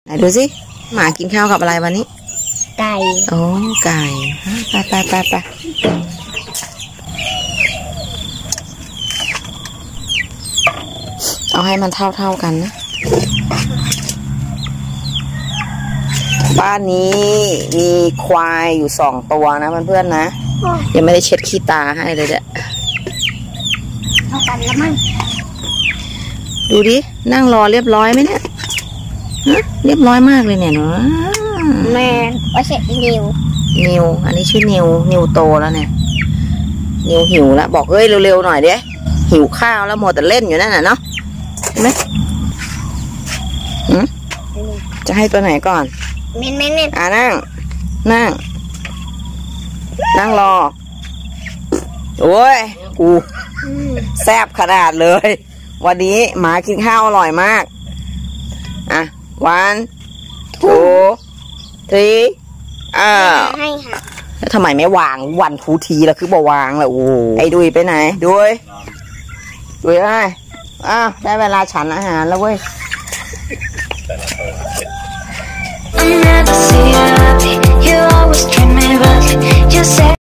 ไหนดูสิหมากินข้าวกับอะไรวันนี้ไก่โอ้ไก่ไปเอาให้มันเท่ากันนะบ้านนี้มีควายอยู่2 ตัวนะเพื่อนๆนะยังไม่ได้เช็ดขี้ตาให้เลยเด้อเท่ากันแล้วมั้งดูดินั่งรอเรียบร้อยไหมเนี่ยเรียบร้อยมากเลยเนี่ยเนาะแม่ว่าเสร็จนิวอันนี้ชื่อนิวโตแล้วเนี่ยนิวหิวแล้วบอกเฮ้ยเร็วๆหน่อยเด้หิวข้าวแล้วหมดแต่เล่นอยู่นั่นน่ะเนาะเห็นไหมจะให้ตัวไหนก่อนเม่นนั่งรอโอ้ยกูแซ่บขนาดเลยวันนี้หมากินข้าวอร่อยมากอ่ะ 1 2 3 ให้ค่ะแล้วทำไมไม่วางวันทูทีแล้วคือบ่วางล่ะโอ้ไอ้ดุยไปไหนดุยได้เวลาฉันอาหารแล้วเว้ย